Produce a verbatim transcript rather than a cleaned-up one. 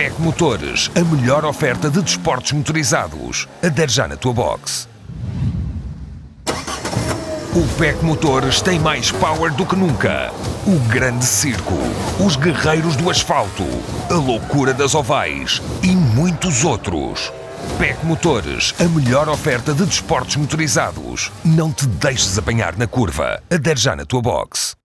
P E C Motores, a melhor oferta de desportos motorizados. Adere já na tua box. O P E C Motores tem mais power do que nunca. O grande circo, os guerreiros do asfalto, a loucura das ovais e muitos outros. P E C Motores, a melhor oferta de desportos motorizados. Não te deixes apanhar na curva. Adere já na tua box.